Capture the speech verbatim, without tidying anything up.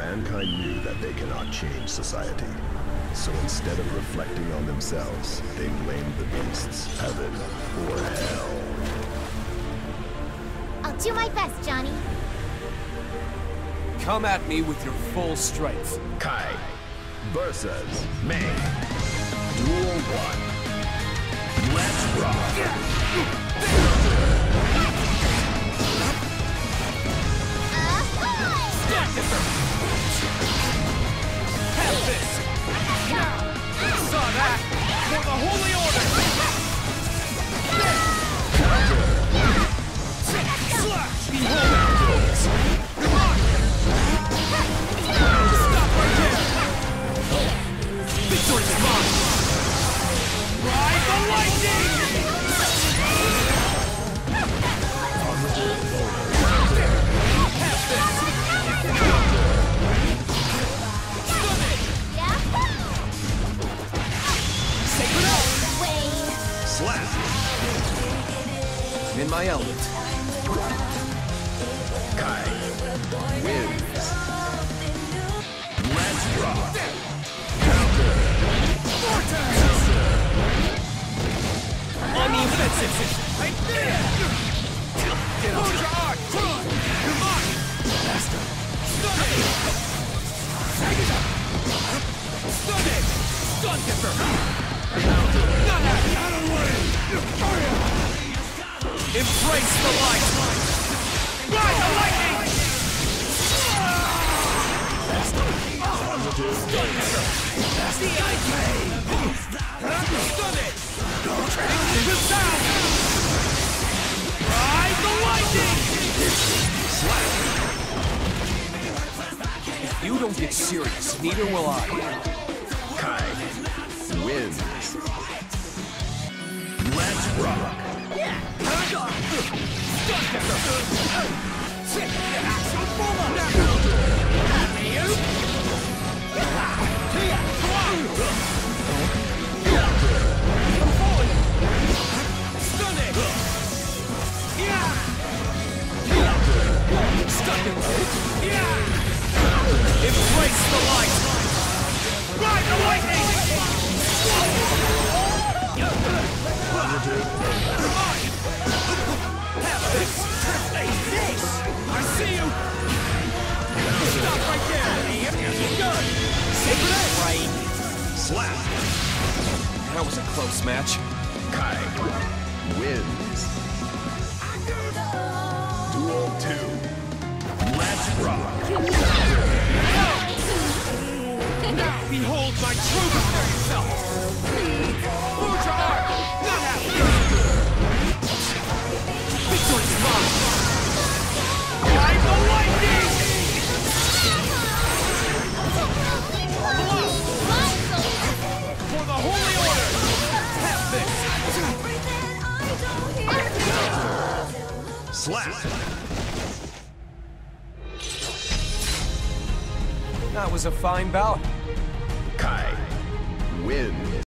Mankind knew that they cannot change society. So instead of reflecting on themselves, they blamed the beasts, heaven, or hell. I'll do my best, Johnny. Come at me with your full strength. Ky versus May. Duel one. Let's rock. Have this! Saw that! For the Holy Order! Slash! Behold our doors! Come on! Stop right there! Victory is mine! Ride the lightning! Have this! Slap! I'm in my element. Ky wins. Let's rock. Counter. On the offensive. Right there. Get on your arm. Come on. Faster. Stun it. Stun it. Stun Gipper. Not happy. Out of the way. Embrace the light. Ride the lightning. Faster. Stun Gipper. The ice ray. Stun it. Take the sound. Ride the lightning. Slap. If you don't get serious, neither will I. Ky wins. Let's rock. Embrace the light! Ride the lightning! Positive. Come on! Have this! Face this! I see you! Stop right there! You're good! Sacred right! Slap. That was a close match. Ky wins. Duel two. Let's rock. Behold my true self! Move your arm! Not happy! Victory's mine! Ride the lightning! For the Holy Order! Have this! Slap. That was a fine bout. Ky wins.